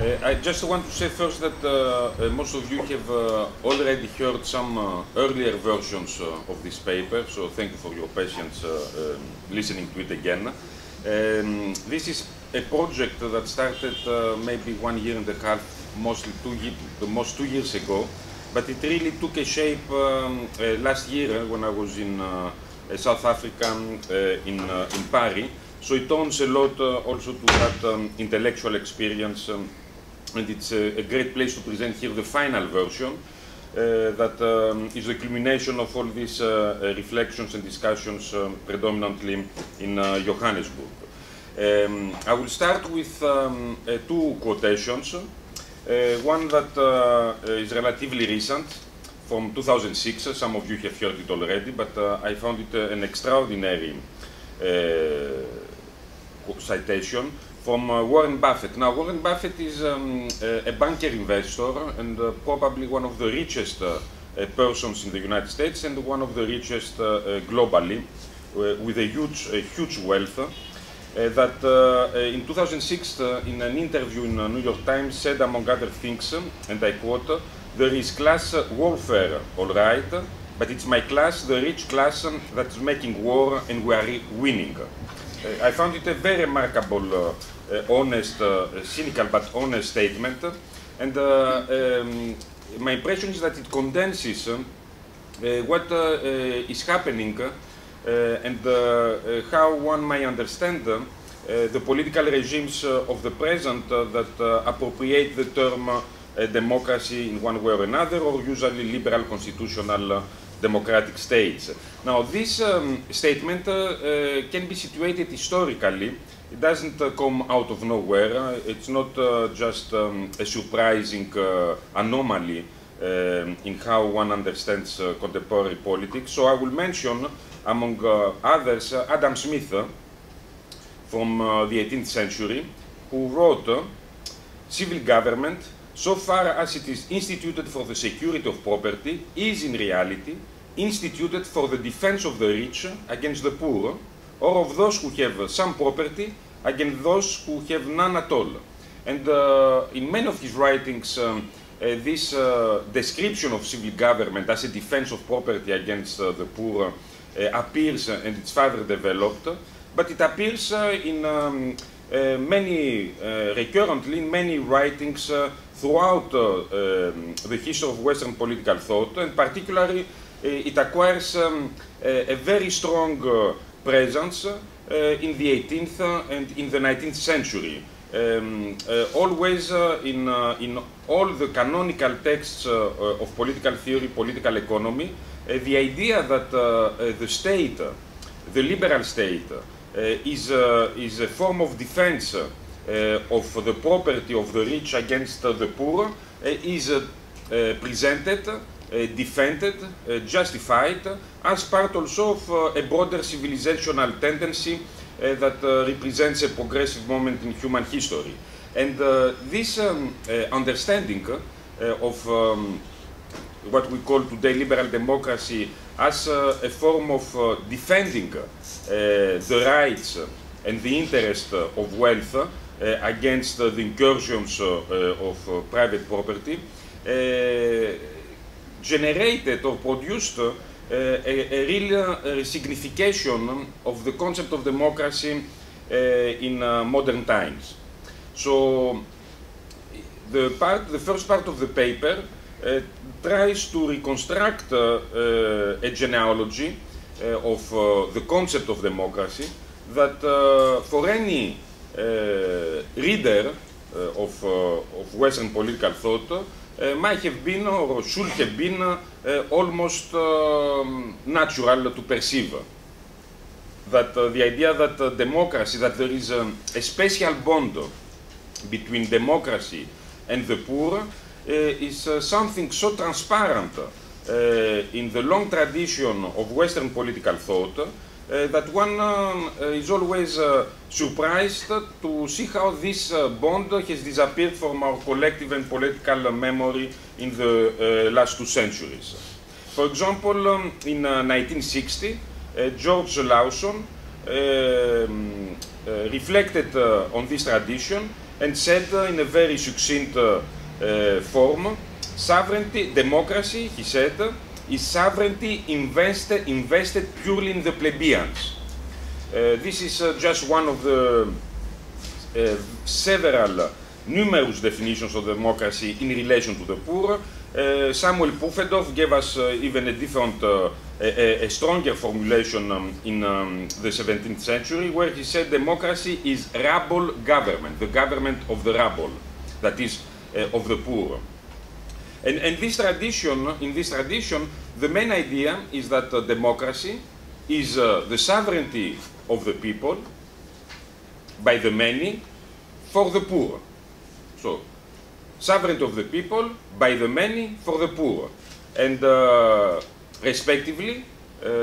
I just want to say first that most of you have already heard some earlier versions of this paper, so thank you for your patience listening to it again. This is a project that started maybe 1 year and a half, mostly 2 years ago, but it really took a shape last year when I was in South Africa, in Paris. So it owns a lot also to that intellectual experience, and it's a great place to present here the final version that is the culmination of all these reflections and discussions predominantly in Johannesburg. I will start with two quotations. One that is relatively recent, from 2006. Some of you have heard it already, but I found it an extraordinary citation from Warren Buffett. Now, Warren Buffett is a banker investor and probably one of the richest persons in the United States and one of the richest globally, with a huge wealth. That in 2006, in an interview in New York Times, said, among other things, and I quote, "There is class warfare, all right, but it's my class, the rich class, that's making war and we are winning." I found it a very remarkable, honest, cynical but honest statement, and my impression is that it condenses what is happening and how one may understand the political regimes of the present that appropriate the term democracy in one way or another, or usually liberal constitutional democratic states. Now, this statement can be situated historically. It doesn't come out of nowhere. It's not just a surprising anomaly in how one understands contemporary politics. So I will mention, among others, Adam Smith from the 18th century, who wrote, "Civil government, so far as it is instituted for the security of property, is in reality instituted for the defense of the rich against the poor, or of those who have some property against those who have none at all." And in many of his writings, this description of civil government as a defense of property against the poor appears, and it's further developed, but it appears in recurrently in many writings throughout the history of Western political thought, and particularly it acquires a very strong presence in the 18th and in the 19th century. Always in all the canonical texts of political theory, political economy, the idea that the state, the liberal state, is a form of defense of the property of the rich against the poor is presented, defended, justified as part also of a broader civilizational tendency that represents a progressive moment in human history. And this understanding of what we call today liberal democracy as a form of defending the rights and the interest of wealth against the incursions of private property generated or produced a real signification of the concept of democracy in modern times. So the first part of the paper tries to reconstruct a genealogy of the concept of democracy that for any reader of Western political thought might have been or should have been almost natural to perceive. That the idea that democracy, that there is a special bond between democracy and the poor is something so transparent in the long tradition of Western political thought that one is always surprised to see how this bond has disappeared from our collective and political memory in the last 2 centuries. For example, in 1960, George Lawson reflected on this tradition and said in a very succinct form, sovereignty, democracy, he said, is sovereignty invested purely in the plebeians. This is just one of the several numerous definitions of democracy in relation to the poor. Samuel Pufendorf gave us even a different, a stronger formulation in the 17th century, where he said democracy is rabble government, the government of the rabble, that is, of the poor. And in this tradition, the main idea is that democracy is the sovereignty of the people by the many for the poor. So, sovereignty of the people by the many for the poor. And respectively,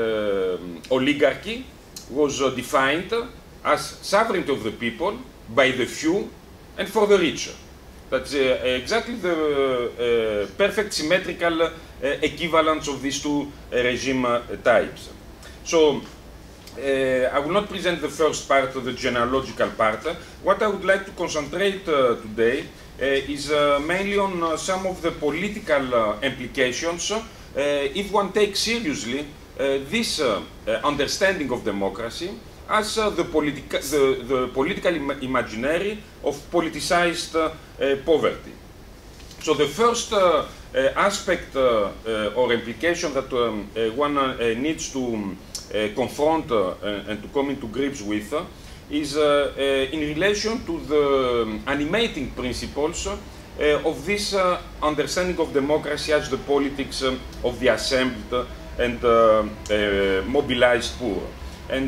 oligarchy was defined as sovereignty of the people by the few and for the rich. That's exactly the perfect symmetrical equivalence of these two regime types. So, I will not present the first part of the genealogical part. What I would like to concentrate today is mainly on some of the political implications if one takes seriously this understanding of democracy as the political imaginary of politicized poverty. So the first aspect or implication that one needs to confront and to come into grips with is in relation to the animating principles of this understanding of democracy as the politics of the assembled and mobilized poor. And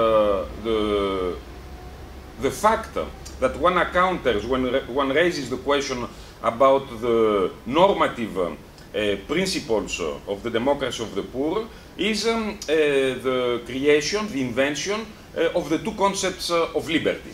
the fact that one encounters, when one raises the question about the normative principles of the democracy of the poor, is the creation, the invention of the two concepts of liberty.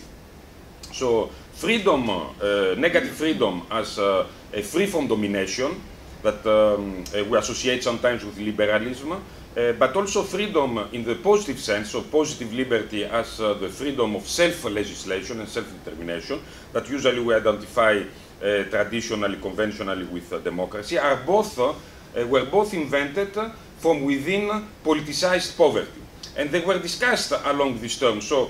So freedom, negative freedom as a free from domination, that we associate sometimes with liberalism, but also freedom in the positive sense, of positive liberty as the freedom of self-legislation and self-determination, that usually we identify traditionally, conventionally with democracy, are both, were both invented from within politicized poverty. And they were discussed along this term. So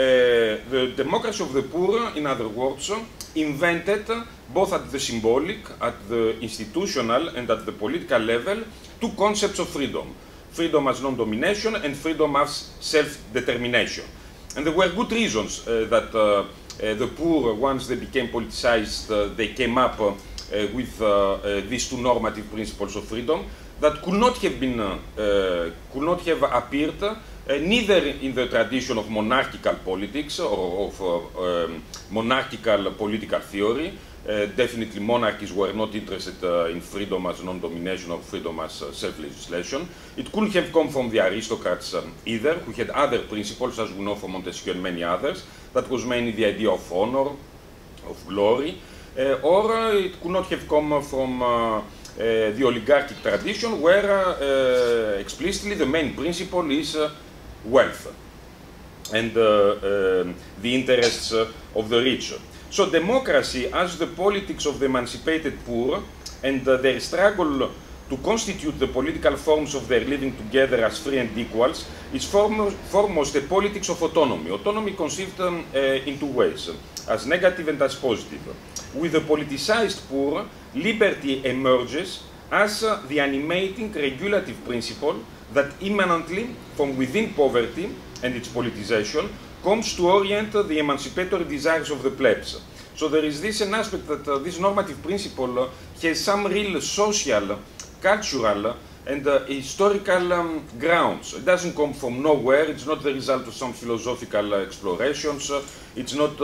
the democracy of the poor, in other words, invented both at the symbolic, at the institutional, and at the political level, two concepts of freedom. Freedom as non-domination and freedom as self-determination. And there were good reasons that the poor, once they became politicized, they came up with these two normative principles of freedom that could not have been, could not have appeared neither in the tradition of monarchical politics or of monarchical political theory. Definitely monarchies were not interested in freedom as non-domination or freedom as self-legislation. It couldn't have come from the aristocrats either, who had other principles, as we know from Montesquieu and many others. That was mainly the idea of honor, of glory, or it could not have come from the oligarchic tradition, where explicitly the main principle is wealth and the interests of the rich. So democracy as the politics of the emancipated poor and their struggle to constitute the political forms of their living together as free and equals is foremost a politics of autonomy. Autonomy conceived in two ways, as negative and as positive. With the politicized poor, liberty emerges as the animating regulative principle that immanently from within poverty and its politicization comes to orient the emancipatory desires of the plebs. So there is this an aspect that this normative principle has some real social, cultural, and historical grounds. It doesn't come from nowhere. It's not the result of some philosophical explorations. It's not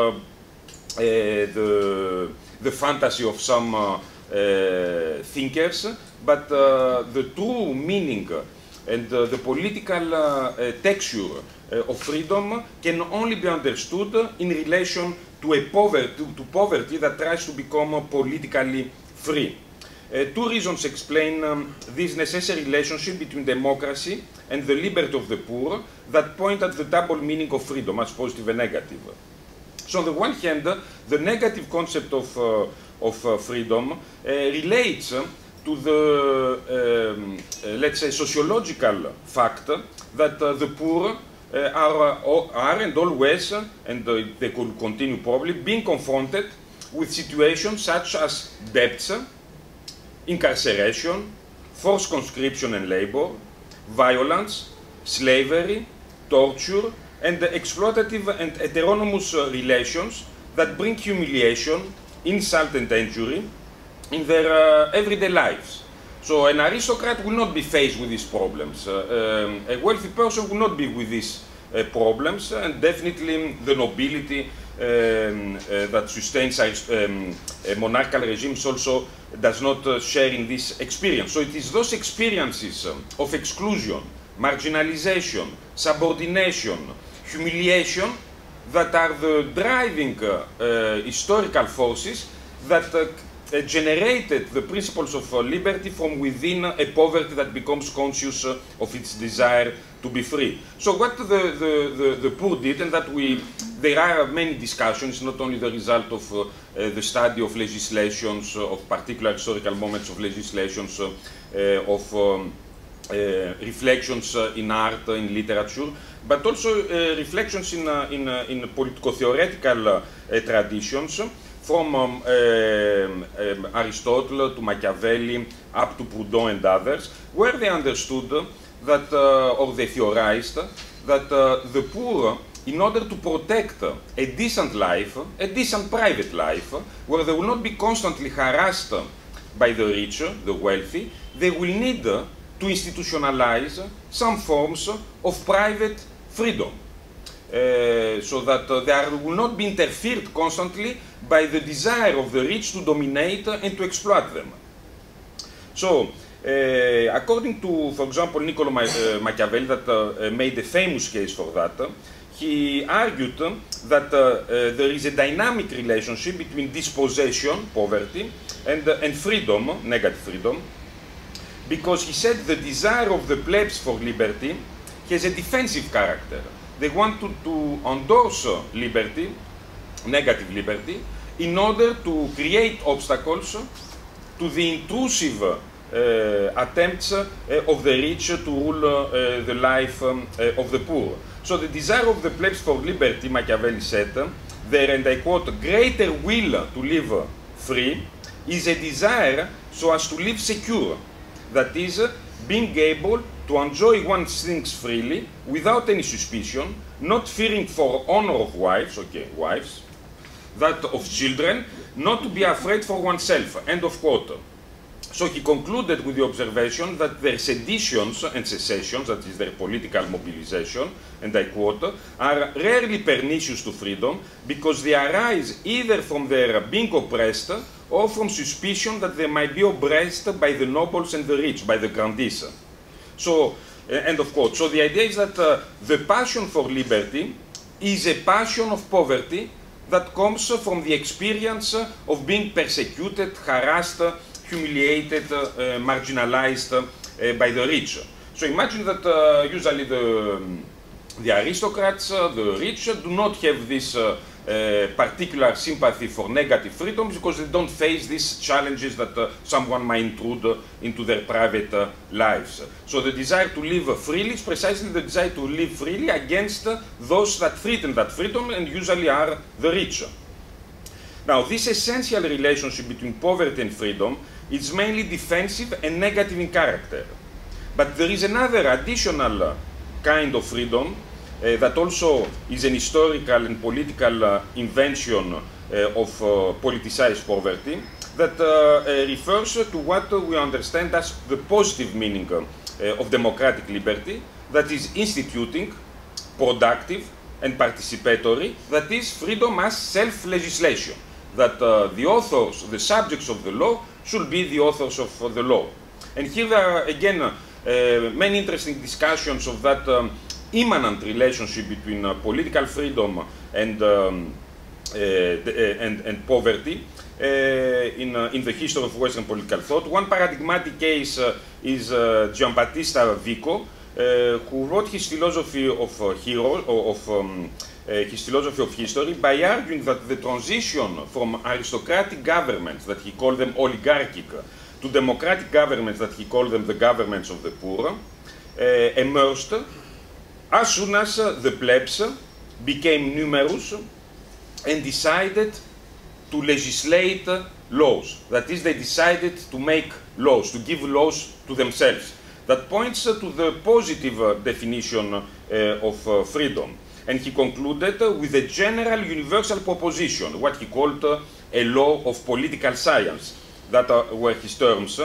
the fantasy of some thinkers, but the true meaning and the political texture of freedom can only be understood in relation to poverty that tries to become politically free. Two reasons explain this necessary relationship between democracy and the liberty of the poor that point at the double meaning of freedom as positive and negative. So on the one hand, the negative concept of freedom relates to the, let's say, sociological fact that the poor are and always, and they could continue probably, being confronted with situations such as debts, incarceration, forced conscription and labor, violence, slavery, torture, and the exploitative and heteronomous relations that bring humiliation, insult and injury in their everyday lives. So an aristocrat will not be faced with these problems. A wealthy person will not be with these problems, and definitely the nobility that sustains monarchical regimes also does not share in this experience. So it is those experiences of exclusion, marginalization, subordination, humiliation that are the driving historical forces that generated the principles of liberty from within a poverty that becomes conscious of its desire to be free. So what the poor did, and that there are many discussions, not only the result of the study of legislations, of particular historical moments of legislations, of reflections in art, in literature, but also reflections in politico-theoretical traditions, from Aristotle to Machiavelli up to Proudhon and others, where they understood that, or they theorized, that the poor, in order to protect a decent life, a decent private life, where they will not be constantly harassed by the rich, the wealthy, they will need to institutionalize some forms of private freedom. So that they will not be interfered constantly by the desire of the rich to dominate and to exploit them. So, according to, for example, Niccolo Machiavelli, that made a famous case for that, he argued that there is a dynamic relationship between dispossession, poverty, and freedom, negative freedom, because he said the desire of the plebs for liberty has a defensive character. They want to endorse liberty, negative liberty, in order to create obstacles to the intrusive attempts of the rich to rule the life of the poor. So the desire of the plebs for liberty, Machiavelli said, there, and I quote, greater will to live free is a desire so as to live secure, that is, being able to enjoy one's things freely, without any suspicion, not fearing for honor of wives, wives, that of children, not to be afraid for oneself, end of quote. So he concluded with the observation that their seditions and secessions, that is their political mobilization, and I quote, are rarely pernicious to freedom because they arise either from their being oppressed or from suspicion that they might be oppressed by the nobles and the rich, by the grandees. So, end of quote. So the idea is that the passion for liberty is a passion of poverty that comes from the experience of being persecuted, harassed, humiliated, marginalized by the rich. So imagine that usually the aristocrats, the rich, do not have this particular sympathy for negative freedoms because they don't face these challenges that someone might intrude into their private lives. So the desire to live freely is precisely the desire to live freely against those that threaten that freedom, and usually are the rich. Now, this essential relationship between poverty and freedom is mainly defensive and negative in character. But there is another additional kind of freedom that also is an historical and political invention of politicized poverty that refers to what we understand as the positive meaning of democratic liberty, that is instituting, productive, and participatory, that is freedom as self-legislation, that the authors, the subjects of the law, should be the authors of the law. And here there are, again, many interesting discussions of that immanent relationship between political freedom and poverty in the history of Western political thought. One paradigmatic case is Giambattista Vico, who wrote his philosophy of his philosophy of history by arguing that the transition from aristocratic governments, that he called them oligarchic, to democratic governments, that he called them the governments of the poor, emerged as soon as the plebs became numerous and decided to legislate laws. That is, they decided to make laws, to give laws to themselves. That points to the positive definition of freedom. And he concluded with a general universal proposition, what he called a law of political science. That were his terms.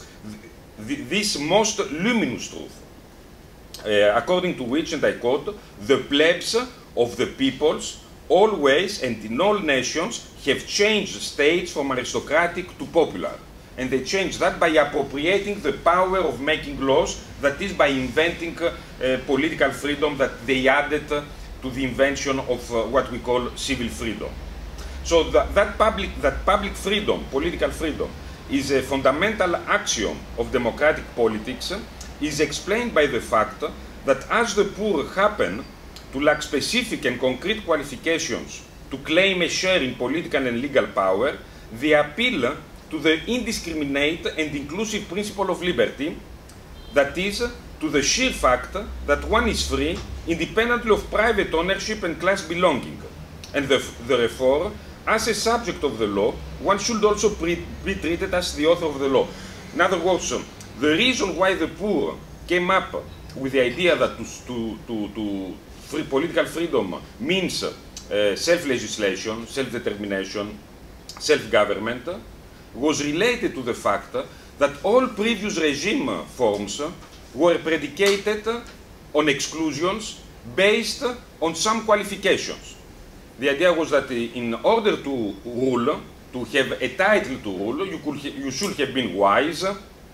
This most luminous truth, according to which, and I quote, the plebs of the peoples always and in all nations have changed states from aristocratic to popular. And they changed that by appropriating the power of making laws, that is, by inventing political freedom that they added to the invention of what we call civil freedom. So that public freedom, political freedom, is a fundamental axiom of democratic politics, is explained by the fact that as the poor happen to lack specific and concrete qualifications to claim a share in political and legal power, they appeal to the indiscriminate and inclusive principle of liberty, that is, to the sheer fact that one is free independently of private ownership and class belonging, and therefore, as a subject of the law, one should also be treated as the author of the law. In other words, the reason why the poor came up with the idea that political freedom means self-legislation, self-determination, self-government, was related to the fact that all previous regime forms were predicated on exclusions based on some qualifications. The idea was that in order to rule, to have a title to rule, you should have been wise,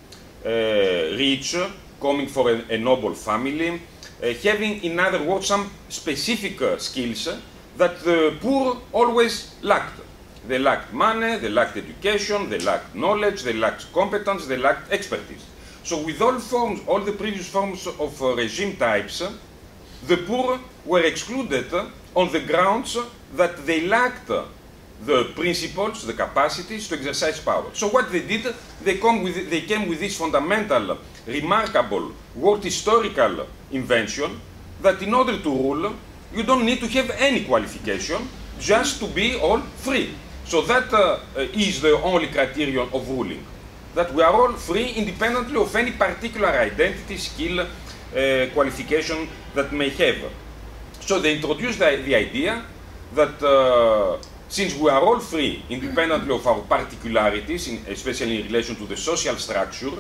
rich, coming from a noble family, having, in other words, some specific skills that the poor always lacked. They lacked money, they lacked education, they lacked knowledge, they lacked competence, they lacked expertise. So with all the previous forms of regime types, the poor were excluded on the grounds that they lacked the principles, the capacities to exercise power. So what they did, they came with this fundamental, remarkable, world historical invention that in order to rule, you don't need to have any qualification, just to be all free. So that is the only criterion of ruling, that we are all free independently of any particular identity, skill, qualification that may have. So they introduced the idea that since we are all free independently of our particularities, especially in relation to the social structure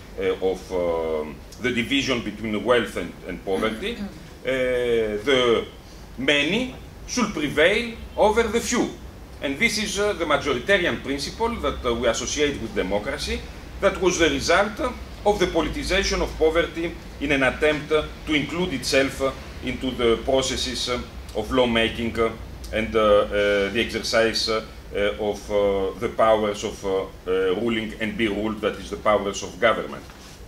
of the division between wealth and poverty, the many should prevail over the few. And this is the majoritarian principle that we associate with democracy, that was the result of the politicization of poverty in an attempt to include itself into the processes of lawmaking and the exercise of the powers of ruling and be ruled, that is the powers of government.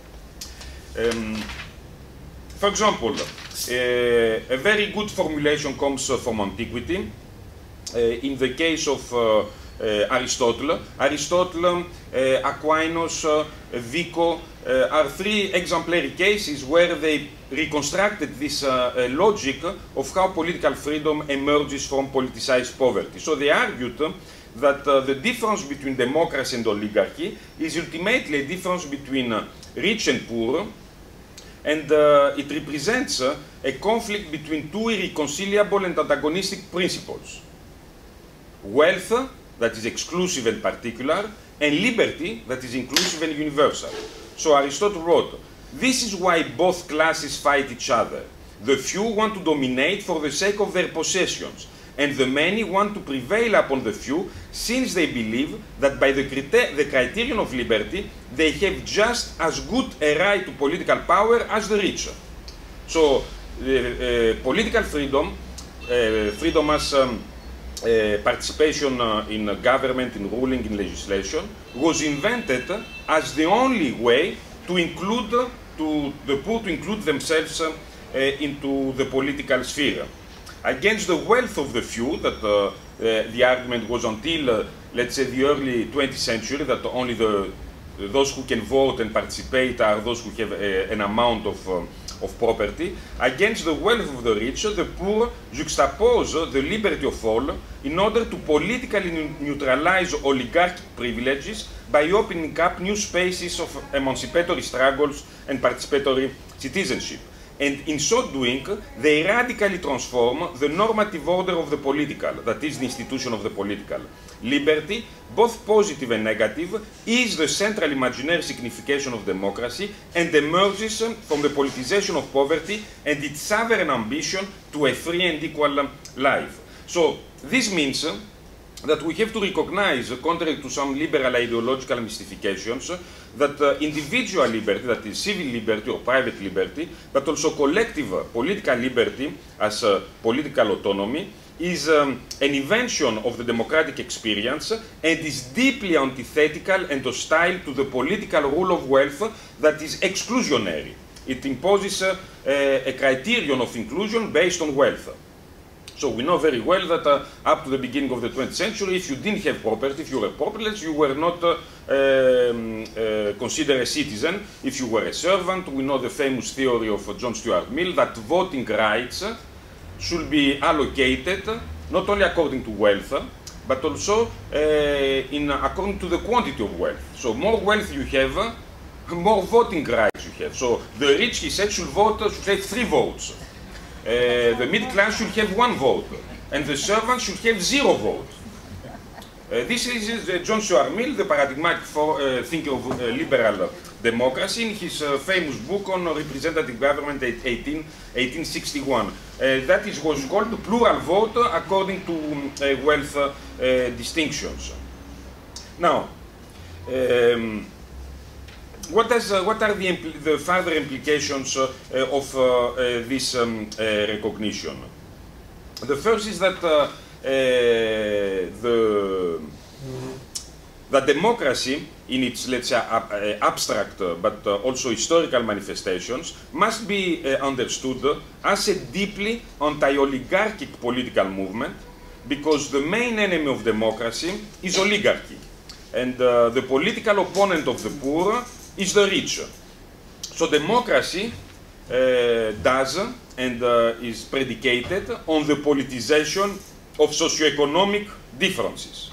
For example, a very good formulation comes from antiquity. In the case of Aristotle, Aquinas, Vico are three exemplary cases where they reconstructed this logic of how political freedom emerges from politicized poverty. So they argued that the difference between democracy and oligarchy is ultimately a difference between rich and poor, and it represents a conflict between two irreconcilable and antagonistic principles: wealth, that is exclusive and particular, and liberty, that is inclusive and universal. So Aristotle wrote, this is why both classes fight each other. The few want to dominate for the sake of their possessions, and the many want to prevail upon the few, since they believe that by the criterion of liberty, they have just as good a right to political power as the rich. So political freedom, freedom as participation in government, in ruling, in legislation, was invented as the only way to include, the poor to include themselves into the political sphere. against the wealth of the few, that the argument was until, let's say, the early 20th century, that only those who can vote and participate are those who have an amount of property. Against the wealth of the rich, the poor juxtapose the liberty of all in order to politically neutralize oligarchic privileges by opening up new spaces of emancipatory struggles and participatory citizenship. And in so doing, they radically transform the normative order of the political, that is the institution of the political. Liberty, both positive and negative, is the central imaginary signification of democracy and emerges from the politicization of poverty and its sovereign ambition to a free and equal life. So this means that we have to recognize, contrary to some liberal ideological mystifications, that individual liberty, that is civil liberty or private liberty, but also collective political liberty as political autonomy, is an invention of the democratic experience and is deeply antithetical and hostile to the political rule of wealth that is exclusionary. It imposes a criterion of inclusion based on wealth. So we know very well that up to the beginning of the 20th century, if you didn't have property, if you were propertyless, you were not considered a citizen. If you were a servant, we know the famous theory of John Stuart Mill that voting rights should be allocated not only according to wealth, but also according to the quantity of wealth. So more wealth you have, more voting rights you have. So the rich, he said, should have 3 votes. The middle class should have 1 vote, and the servant should have 0 vote. This is John Stuart Mill, the paradigmatic thinker of liberal democracy, in his famous book on representative government, 1861. That was called plural vote according to wealth distinctions. Now, what are the further implications of this recognition? The first is that the democracy, in its, let's say, abstract but also historical manifestations, must be understood as a deeply anti-oligarchic political movement, because the main enemy of democracy is oligarchy, and the political opponent of the poor is the rich. So democracy does and is predicated on the politicization of socioeconomic differences.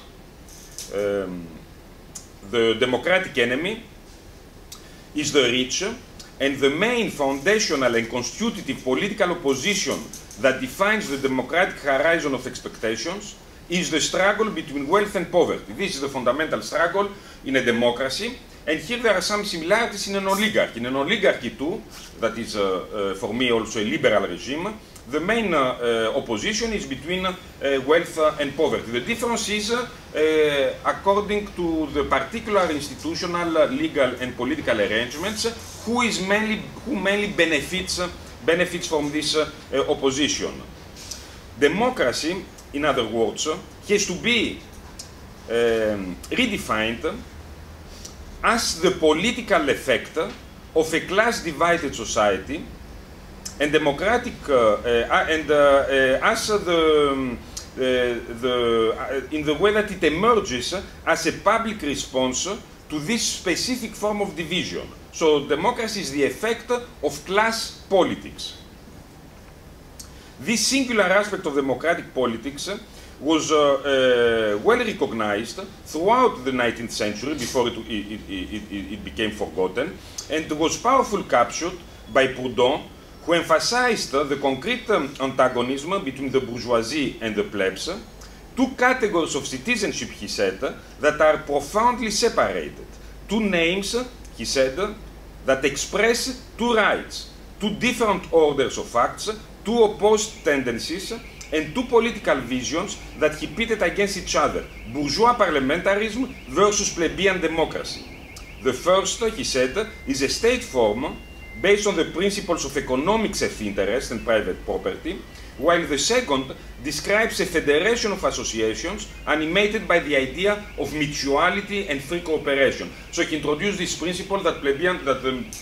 The democratic enemy is the rich, and the main foundational and constitutive political opposition that defines the democratic horizon of expectations is the struggle between wealth and poverty. This is the fundamental struggle in a democracy. And here there are some similarities in an oligarchy. In an oligarchy too, that is for me also a liberal regime, the main opposition is between wealth and poverty. The difference is according to the particular institutional, legal and political arrangements, who mainly benefits from this opposition. Democracy, in other words, has to be redefined as the political effect of a class-divided society, and democratic, as in the way that it emerges as a public response to this specific form of division. So democracy is the effect of class politics. This singular aspect of democratic politics was well recognized throughout the 19th century before it became forgotten, and was powerfully captured by Proudhon, who emphasized the concrete antagonism between the bourgeoisie and the plebs, 2 categories of citizenship, he said, that are profoundly separated. 2 names, he said, that express 2 rights, 2 different orders of facts, 2 opposed tendencies, and 2 political visions that he pitted against each other: bourgeois parliamentarism versus plebeian democracy. The first, he said, is a state form based on the principles of economic self-interest and private property, while the second describes a federation of associations animated by the idea of mutuality and free cooperation. So he introduced this principle that the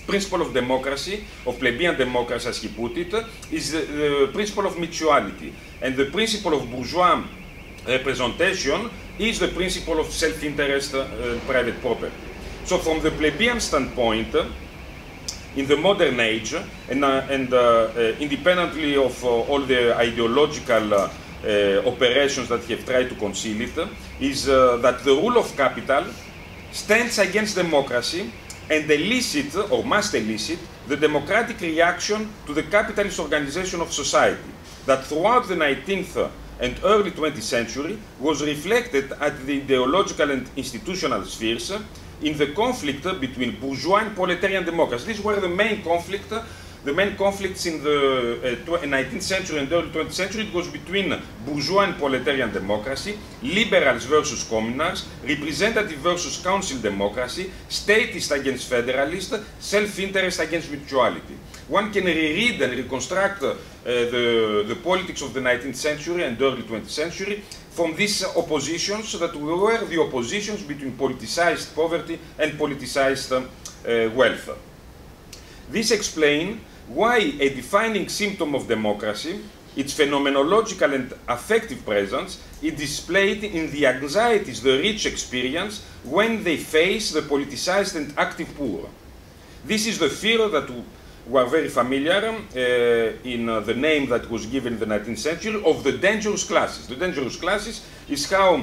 principle of democracy, of plebeian democracy as he put it, is the principle of mutuality. And the principle of bourgeois representation is the principle of self-interest and private property. So from the plebeian standpoint, in the modern age, and independently of all the ideological operations that have tried to conceal it, is that the rule of capital stands against democracy and elicit, or must elicit, the democratic reaction to the capitalist organization of society that throughout the 19th and early 20th century was reflected at the ideological and institutional spheres in the conflict between bourgeois and proletarian democracy. These were the main conflicts in the 19th century and early 20th century. It was between bourgeois and proletarian democracy, liberals versus communards, representative versus council democracy, statist against federalist, self-interest against mutuality. One can reread and reconstruct the politics of the 19th century and early 20th century from these oppositions that were the oppositions between politicized poverty and politicized wealth. This explains why a defining symptom of democracy, its phenomenological and affective presence, is displayed in the anxieties the rich experience when they face the politicized and active poor. This is the fear that we are very familiar in the name that was given in the 19th century of the dangerous classes. The dangerous classes is how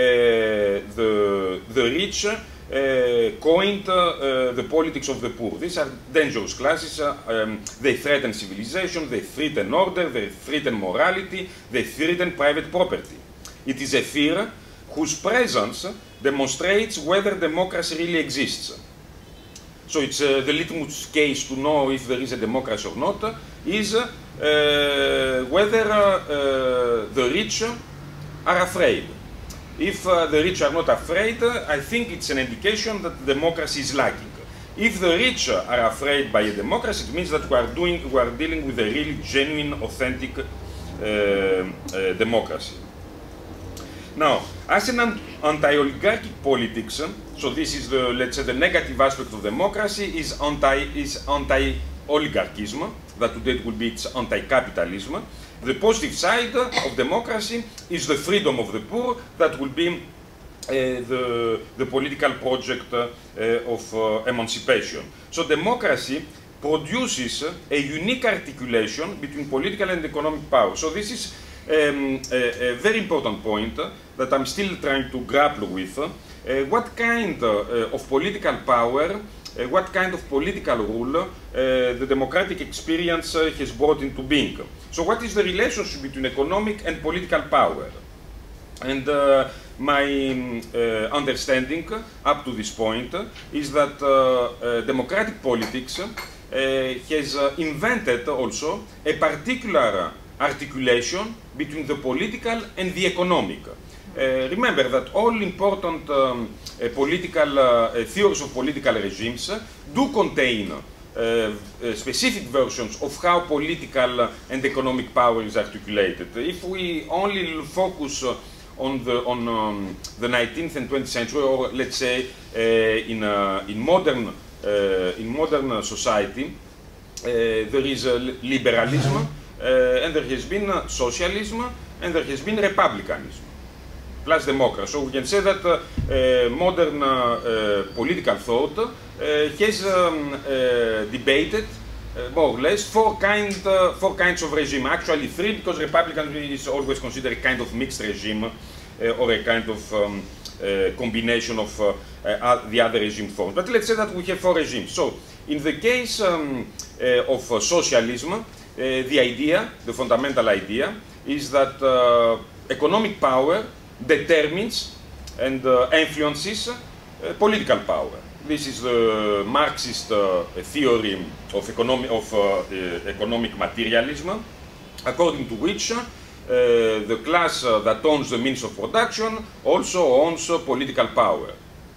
the rich coined the politics of the poor. These are dangerous classes. They threaten civilization, they threaten order, they threaten morality, they threaten private property. It is a fear whose presence demonstrates whether democracy really exists. So it's the litmus case to know if there is a democracy or not is whether the rich are afraid. If the rich are not afraid, I think it's an indication that democracy is lacking. If the rich are afraid by a democracy, it means that we are dealing with a really genuine, authentic democracy. Now, as an anti-oligarchic politics, so this is the, let's say, the negative aspect of democracy is anti-oligarchism, that today it will be its anti-capitalism. The positive side of democracy is the freedom of the poor, that will be the political project of emancipation. So democracy produces a unique articulation between political and economic power. So this is a very important point that I'm still trying to grapple with. What kind of political power, what kind of political rule the democratic experience has brought into being. So what is the relationship between economic and political power? And my understanding up to this point is that democratic politics has invented also a particular articulation between the political and the economic. Remember that all important political theories of political regimes do contain specific versions of how political and economic power is articulated. If we only focus on the 19th and 20th century, or let's say in modern society, there is liberalism, and there has been socialism, and there has been republicanism, plus democracy. So we can say that modern political thought has debated more or less four kinds of regime. Actually three, because republicanism is always considered a kind of mixed regime or a kind of combination of the other regime forms. But let's say that we have four regimes. So in the case of socialism, the fundamental idea is that economic power determines and influences political power. This is the Marxist theory of economic materialism, according to which the class that owns the means of production also owns political power.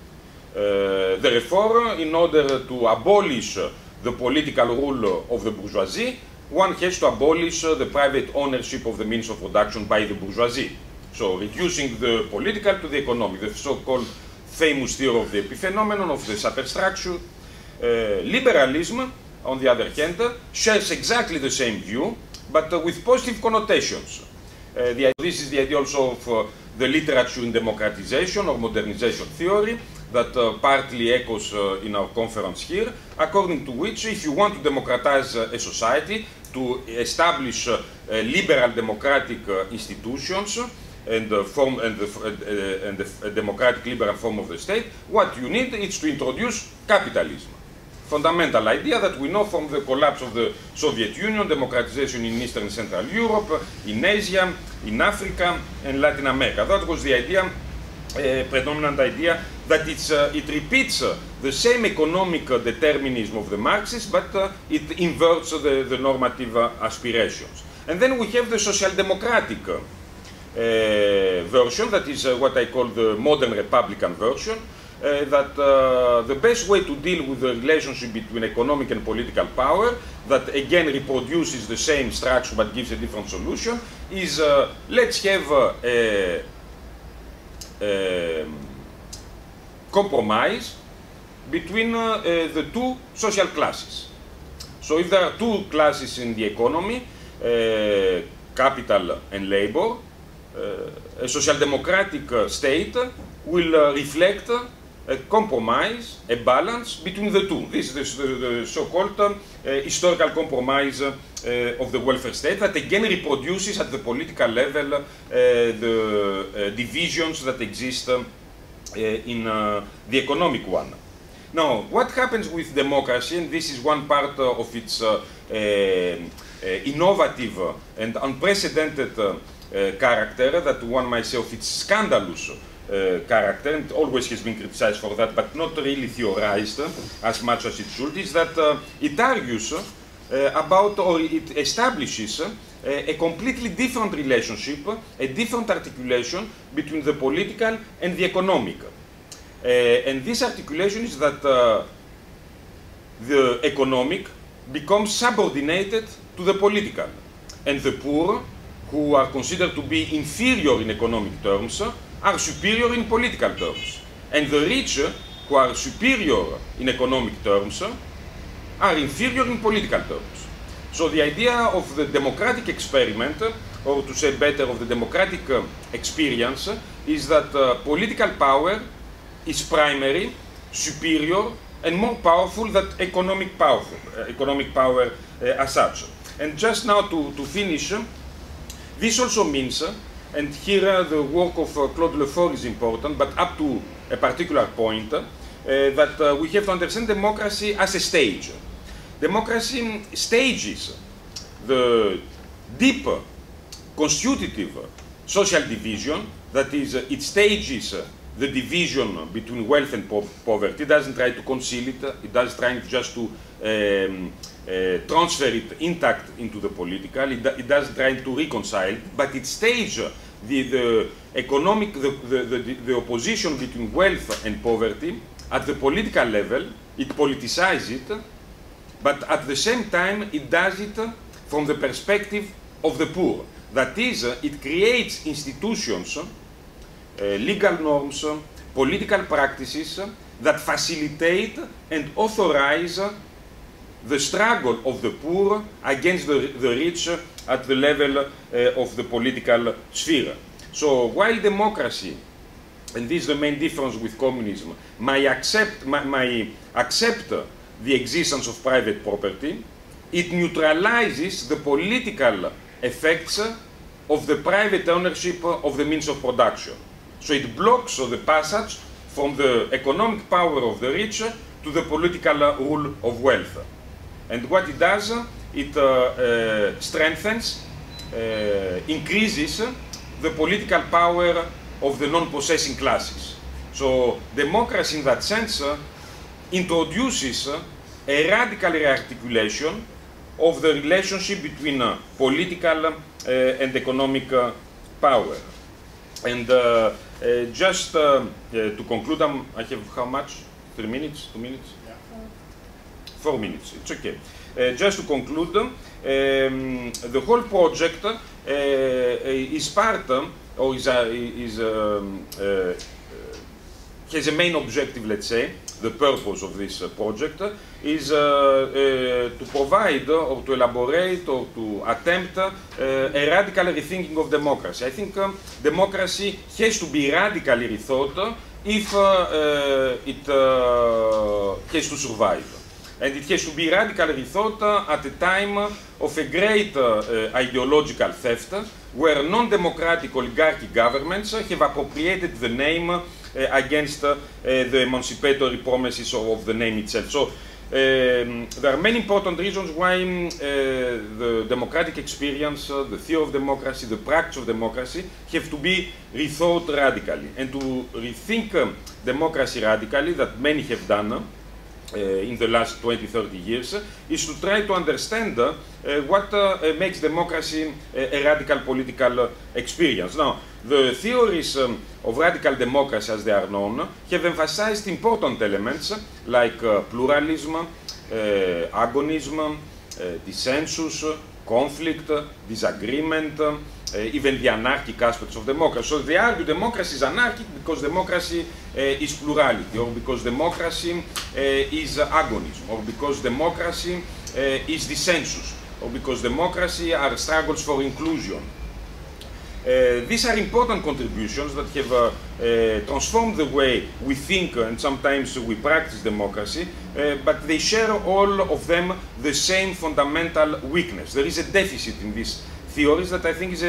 Therefore, in order to abolish the political rule of the bourgeoisie, one has to abolish the private ownership of the means of production by the bourgeoisie. So reducing the political to the economic, the so-called famous theory of the epiphenomenon, of the superstructure, Liberalism, on the other hand, shares exactly the same view, but with positive connotations. This is the idea also of the literature in democratization or modernization theory that partly echoes in our conference here, according to which if you want to democratize a society, to establish liberal democratic institutions and a democratic liberal form of the state, what you need is to introduce capitalism. Fundamental idea that we know from the collapse of the Soviet Union, democratization in Eastern and Central Europe, in Asia, in Africa, and Latin America. That was the idea, predominant idea, that it repeats the same economic determinism of the Marxists, but it inverts the normative aspirations. And then we have the social democratic version, that is what I call the modern Republican version, that the best way to deal with the relationship between economic and political power, that again reproduces the same structure but gives a different solution, is let's have a compromise between the two social classes. So if there are two classes in the economy, capital and labor, a social democratic state will reflect a compromise, a balance between the two. This is the so-called historical compromise of the welfare state that again reproduces at the political level the divisions that exist in the economic one. Now, what happens with democracy, and this is one part of its innovative and unprecedented character, that one might say of its scandalous character, and always has been criticized for that, but not really theorized as much as it should, is that it argues about, or it establishes a completely different relationship, a different articulation between the political and the economic. And this articulation is that the economic becomes subordinated to the political, and the poor, who are considered to be inferior in economic terms, are superior in political terms. And the rich, who are superior in economic terms, are inferior in political terms. So the idea of the democratic experiment, or to say better, of the democratic experience, is that political power is primary, superior, and more powerful than economic power as such. And just now to finish, this also means, and here the work of Claude Lefort is important, but up to a particular point, that we have to understand democracy as a stage. Democracy stages the deep constitutive social division, that is, it stages the division between wealth and poverty. It doesn't try to conceal it, it does try just to transfer it intact into the political, it does try to reconcile it, but it stages the opposition between wealth and poverty at the political level. It politicizes it, but at the same time it does it from the perspective of the poor. That is, it creates institutions, legal norms, political practices that facilitate and authorize the struggle of the poor against the rich at the level of the political sphere. So while democracy, and this is the main difference with communism, may accept the existence of private property, it neutralizes the political effects of the private ownership of the means of production. So it blocks the passage from the economic power of the rich to the political rule of wealth. And what it does, it strengthens, increases the political power of the non-possessing classes. So democracy in that sense introduces a radical rearticulation of the relationship between political and economic power. And just to conclude, I have how much? 3 minutes? 2 minutes? Yeah. 4 minutes, it's okay. Just to conclude, the whole project is part, or has a main objective, let's say, the purpose of this project, is to provide or to elaborate or to attempt a radical rethinking of democracy. I think democracy has to be radically rethought if it has to survive. And it has to be radically rethought at a time of a great ideological theft, where non-democratic oligarchic governments have appropriated the name against the emancipatory promises of the name itself. So there are many important reasons why the democratic experience, the theory of democracy, the practice of democracy have to be rethought radically. And to rethink democracy radically, that many have done in the last 20, 30 years, is to try to understand what makes democracy a radical political experience. Now, the theories of radical democracy, as they are known, have emphasized important elements like pluralism, agonism, dissensus, conflict, disagreement, even the anarchic aspects of democracy. So they argue democracy is anarchic because democracy is plurality, or because democracy is agonism, or because democracy is dissensus, or because democracy are struggles for inclusion. These are important contributions that have transformed the way we think and sometimes we practice democracy, but they share all of them the same fundamental weakness. There is a deficit in these theories that I think is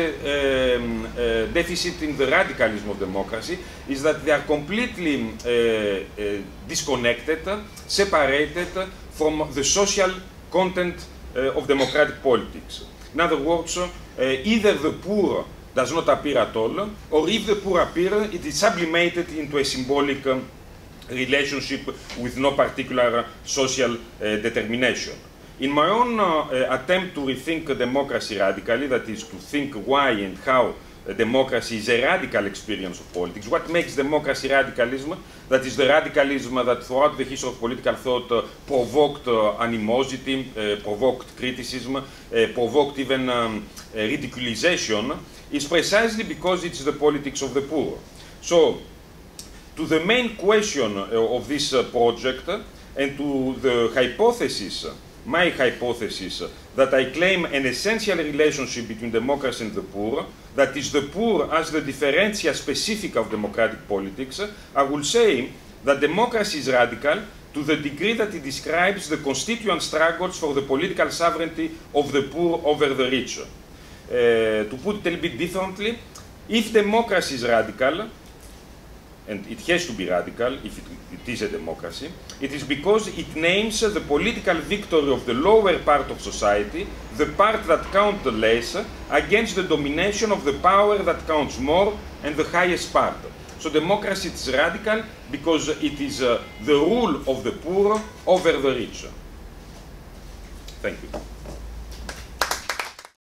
a deficit in the radicalism of democracy, is that they are completely disconnected, separated from the social content of democratic politics. In other words, either the poor does not appear at all, or if the poor appear, it is sublimated into a symbolic relationship with no particular social determination. In my own attempt to rethink democracy radically, that is to think why and how democracy is a radical experience of politics, what makes democracy radicalism, that is the radicalism that throughout the history of political thought provoked animosity, provoked criticism, provoked even ridiculization, is precisely because it's the politics of the poor. So, to the main question of this project and to the hypothesis, my hypothesis, that I claim an essential relationship between democracy and the poor, that is the poor as the differentia specifica of democratic politics, I will say that democracy is radical to the degree that it describes the constituent struggles for the political sovereignty of the poor over the rich. To put it a little bit differently, if democracy is radical, and it has to be radical if it is a democracy, it is because it names the political victory of the lower part of society, the part that counts less, against the domination of the power that counts more and the highest part. So democracy is radical because it is the rule of the poor over the rich. Thank you.